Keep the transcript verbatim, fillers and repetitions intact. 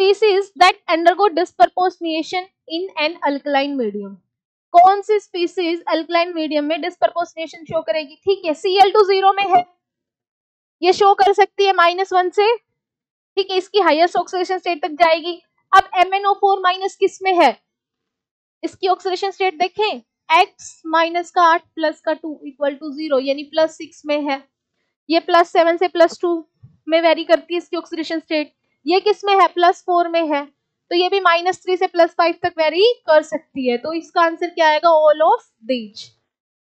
Species that undergo disproportionation in an alkaline medium, कौन सी species alkaline medium में disproportionation show करेगी? ठीक है, सी एल टू जीरो में है, ये शो कर सकती है माइनस वन से, ठीक है, इसकी हाईएस्ट ऑक्सीडेशन स्टेट तक जाएगी। अब M N O four minus किस में है? इसकी ऑक्सीडेशन स्टेट देखें, x माइनस का आठ प्लस का टू इक्वल टू जीरो, यानी प्लस सिक्स में है। ये प्लस सेवन से प्लस टू में वेरी करती है इसकी ऑक्सीडेशन स्टेट। ये किस में है? प्लस फोर में है, तो ये भी माइनस थ्री से प्लस फाइव तक वेरी कर सकती है। तो इसका आंसर क्या आएगा? All of these.